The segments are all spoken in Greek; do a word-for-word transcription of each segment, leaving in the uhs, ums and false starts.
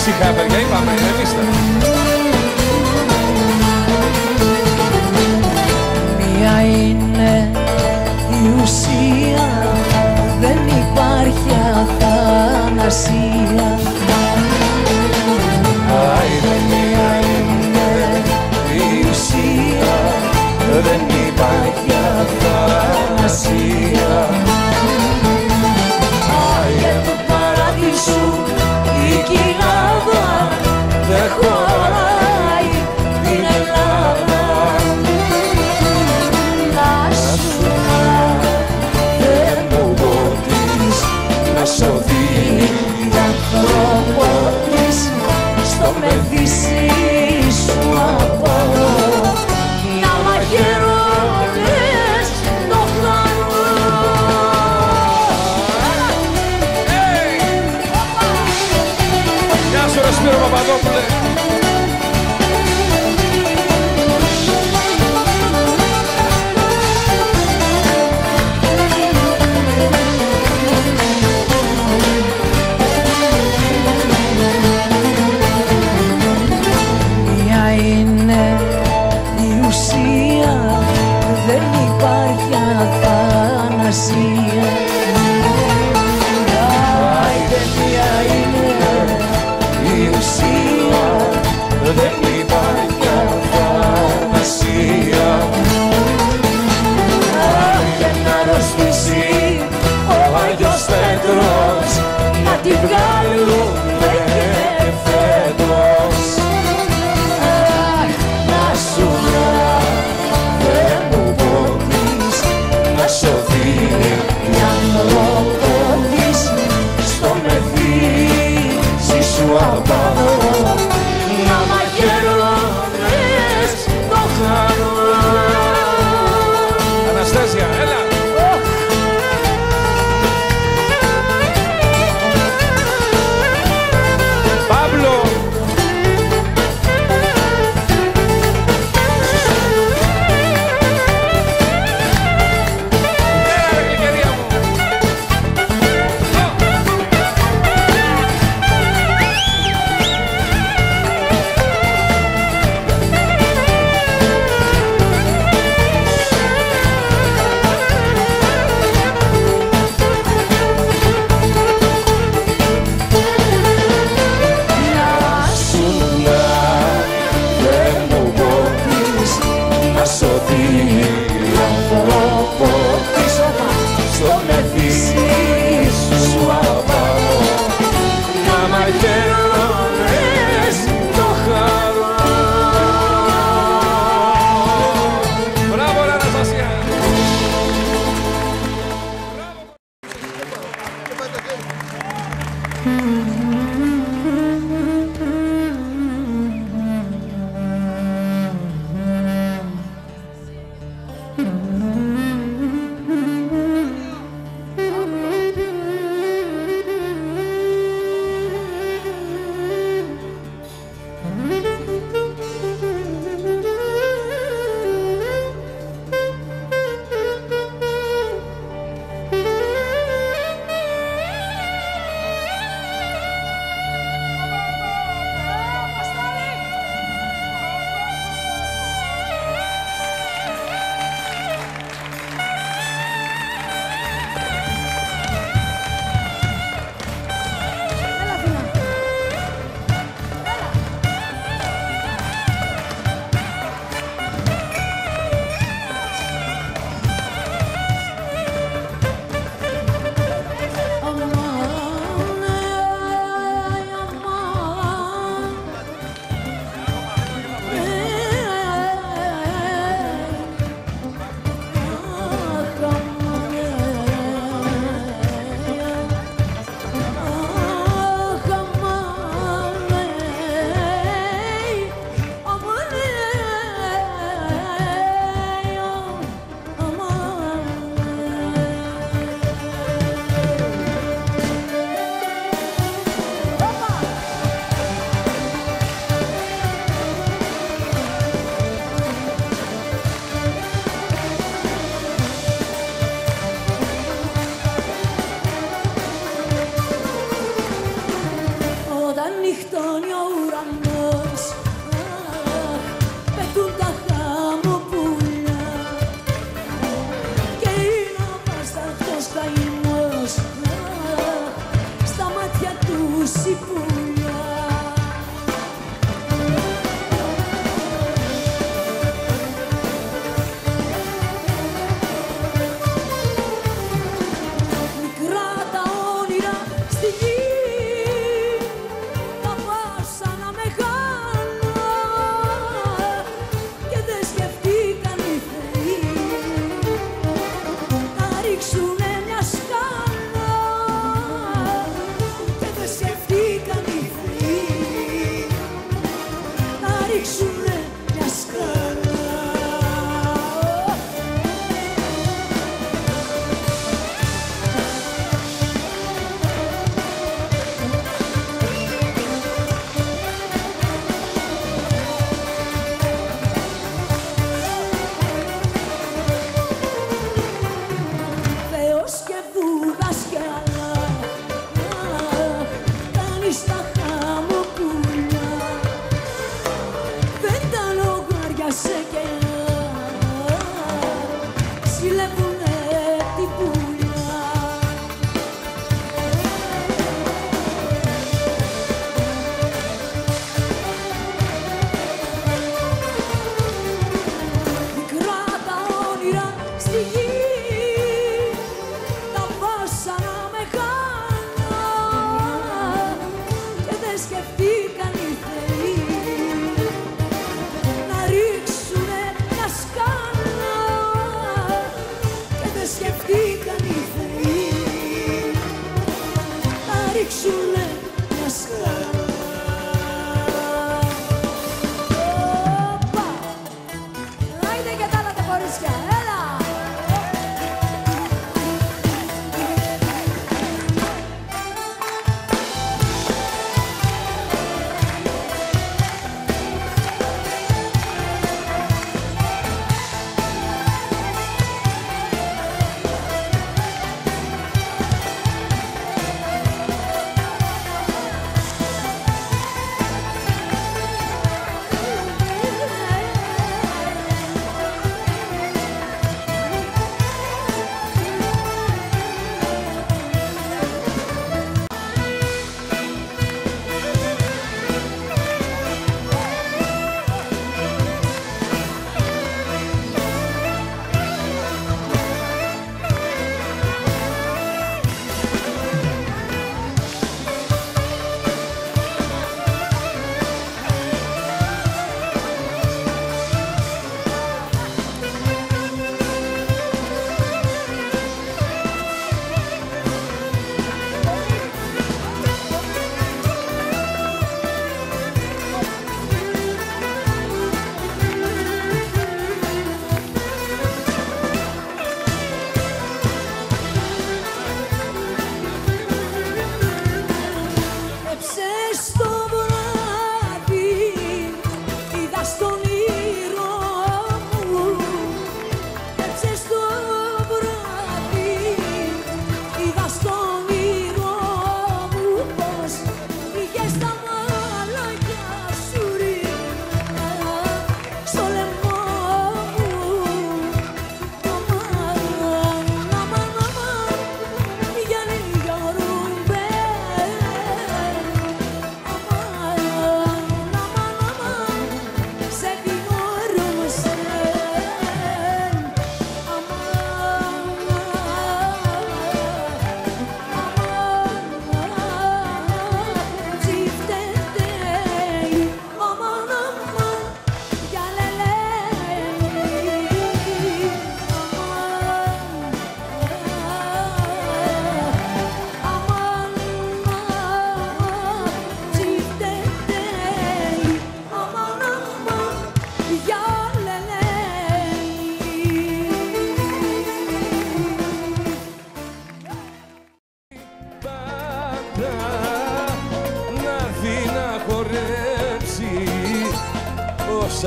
Ήσυχα, παιδιά, είπαμε, ηρεμήστε. Μία είναι η ουσία, δεν υπάρχει αθανασία. Άιντε, μία είναι η ουσία, δεν υπάρχει αθανασία. Άγια του παραδείσου η κοιλάδα δεν χωράει την Ελλάδα. Να σου δεν μου μπορείς να σωθεί άνθρωπο της στο μεθύσι σου απάνω. Να μαχαιρώνες το χλάνο. Γεια σου ρε Σπύρο Παπαδόπουλε. Μία είναι η ουσία, δεν υπάρχει αθανασία. Άιντε, μία είναι Η ουσία δεν υπάρχει αθανασία. και να ρωστήσει ο Άγιος Πέτρος, να τη βγάλουμε και φέτος. Αχ, να σου να δεν μου μπορείς να σωθεί η άνθρωπο της στο μεθύσι σου απάνω. Να μαχαιρώνες το χάρο. Αναστάσια, έλα. Παύλο. Έλα ρε γλυκερία μου. Να σου να δεν μου μπορείς να σωθεί άνθρωπο της στο μεθύσι σου απάνω. Να μαχαιρώνες το χαρό. Μπράβο ρε Αναστασία.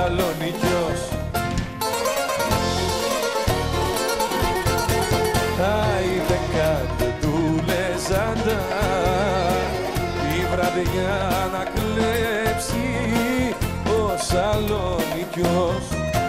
Σαλονικιός. Άιντε κάτω του Λεζάντα η βραδιά να κλέψει ο Σαλονικιός.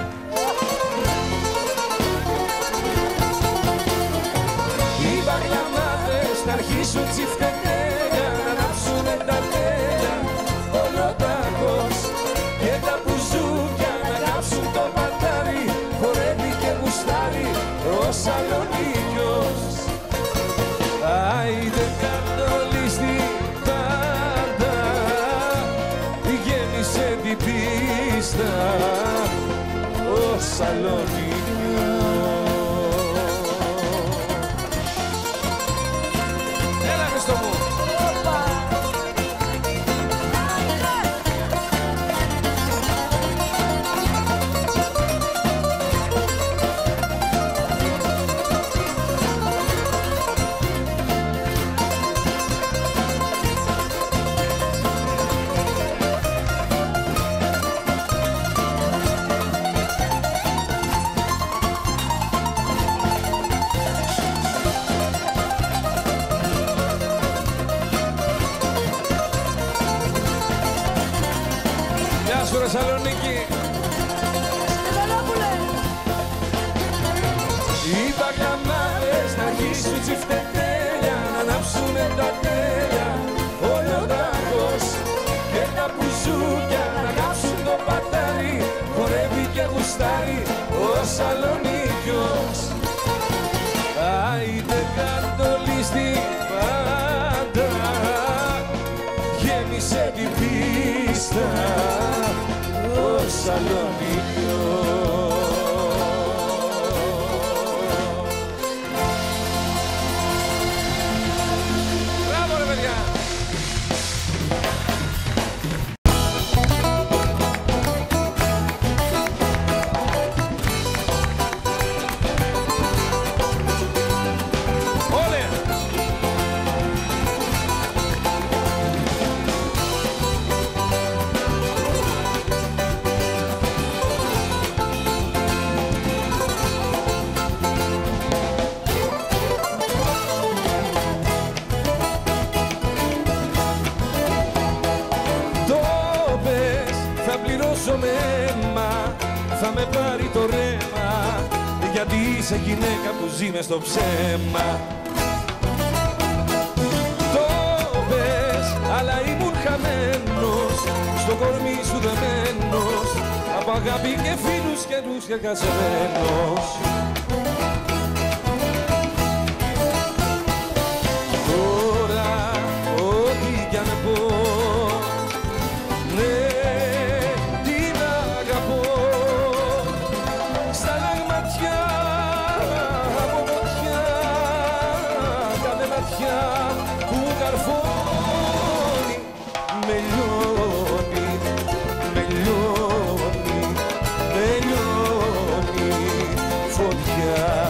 Οι μπαγλαμάδες θα αρχίσουν τσιφτετέλια να ανάψουνε τα τέλια ολοτάκος και τα μπουζούκια να κάψουν το πατάρι, χορεύει και γουστάρει ο Σαλονίκιος. Άιντε καρτολί στην πάντα, γέμισε την πίστα ο Σαλονίκιος. Έλα Χριστό μου. Γεια σου ρε Σαλονίκη. Οι μπαγλαμάδες να αρχίσουν τσιφτετέλια να ανάψουνε τα τέλια ολοτάκος και τα μπουζούκια να κάψουν το πατάρι, χορεύει και γουστάρει ο Σαλονίκιος. Άιντε καρτολί στην πάντα, γέμισε την πίστα ο Σαλονίκιος. Μπράβο ρε παιδιά. Όλε. Θα πληρώσω με αίμα, θα με πάρει το ρέμα, γιατί είσαι γυναίκα που ζει μες στο ψέμα. Το πες, αλλά ήμουν χαμένος, στο κορμί σου δεμένος, από αγάπη και φίλους καιρούς και χασμένος. Τώρα, ό,τι κι αν πω, ναι, την αγαπώ. Στα λαγματιά από ματιά, κάθε ματιά που καρφώνει με λιώνει, με λιώνει, με λιώνει φωτιά.